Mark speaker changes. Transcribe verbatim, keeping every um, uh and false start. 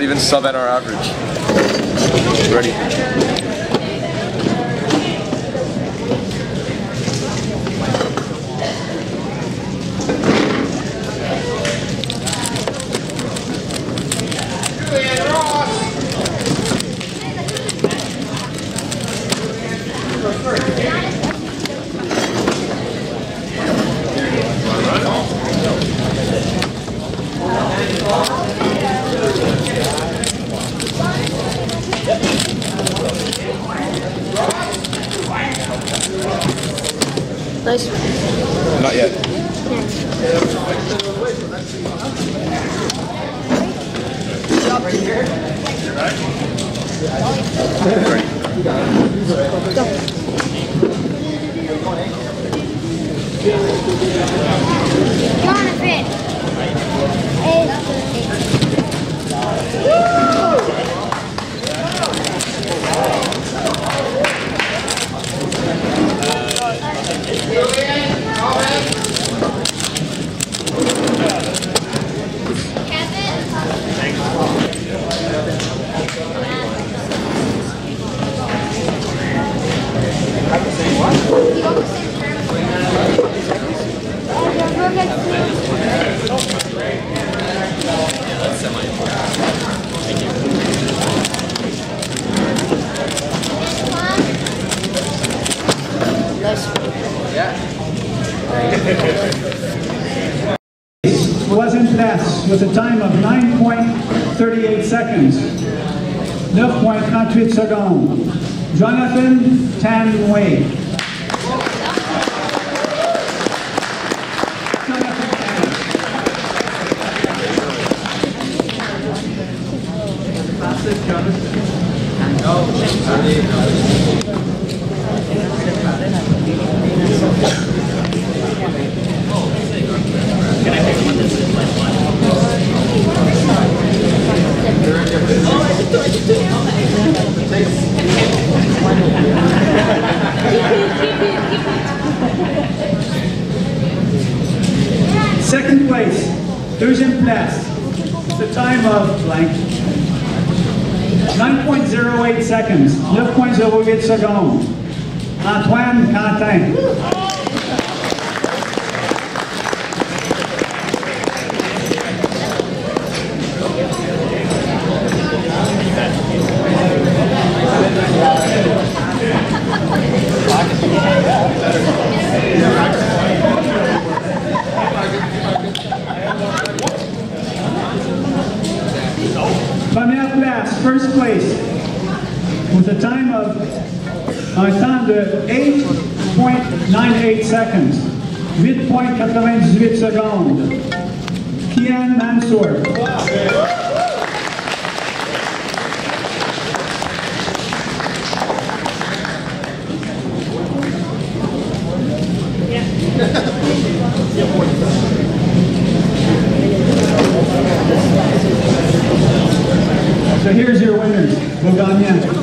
Speaker 1: even sub at our average. Ready.
Speaker 2: Nice.
Speaker 1: Not yet.
Speaker 2: Right here.
Speaker 1: Ready.
Speaker 2: Go.
Speaker 3: Jonathan.
Speaker 4: Was in place with a time of nine point three eight seconds. nine point trente-huit secondes. Jonathan Tanway. Second place, deuxième place, the time of blank, nine point zero eight seconds, nine point zero eight secondes, Antoine Quentin. Première place, first place, with a time of, un temps de eight point nine eight seconds, eight point quatre-vingt-dix-huit secondes. Kian Mansour. So here's your winners, vos gagnants.